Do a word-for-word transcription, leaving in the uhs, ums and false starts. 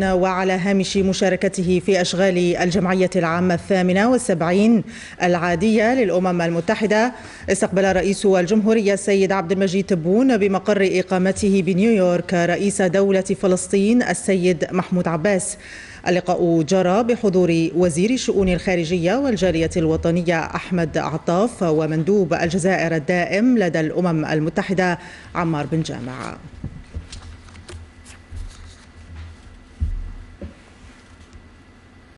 وعلى هامش مشاركته في أشغال الجمعية العامة الثامنة والسبعين العادية للأمم المتحدة، استقبل رئيس الجمهورية السيد عبد المجيد تبون بمقر إقامته بنيويورك رئيس دولة فلسطين السيد محمود عباس. اللقاء جرى بحضور وزير الشؤون الخارجية والجالية الوطنية أحمد عطاف ومندوب الجزائر الدائم لدى الأمم المتحدة عمار بن جامع.